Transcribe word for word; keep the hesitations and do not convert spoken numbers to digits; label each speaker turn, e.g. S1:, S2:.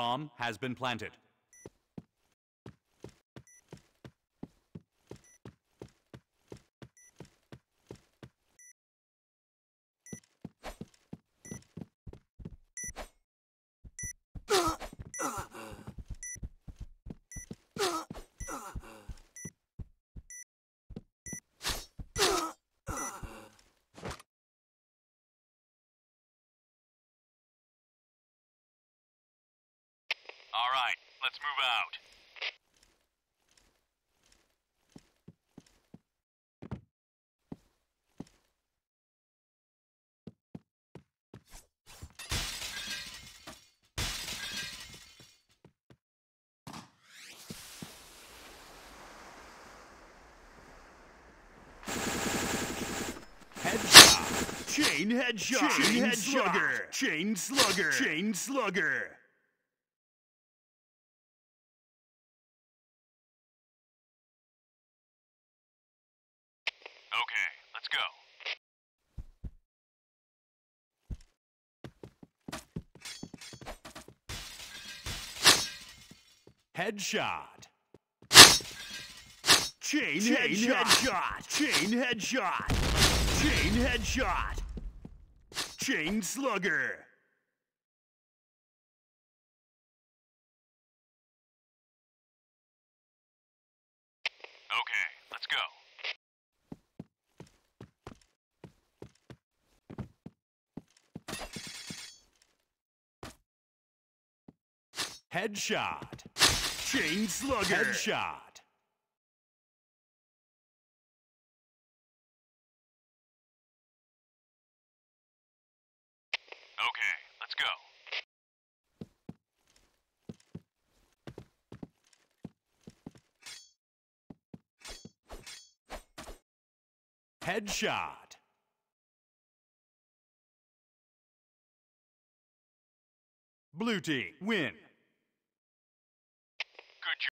S1: bomb has been planted. All right, let's move out. Headshot. Chain headshot. Chain headshot. Slugger. Chain slugger. Chain slugger. Okay, let's go. Headshot. Chain, Chain headshot. headshot. Chain headshot. Chain headshot. Chain slugger. Okay, let's go. Headshot. Chain slugger. Headshot. Okay, let's go. Headshot. Blue team win.